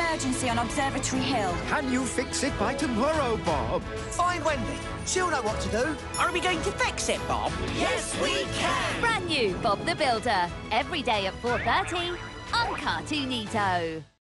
emergency on Observatory Hill. Can you fix it by tomorrow, Bob? Find Wendy. She'll know what to do. Are we going to fix it, Bob? Yes, we can! Brand new Bob the Builder. Every day at 4:30 on Cartoonito.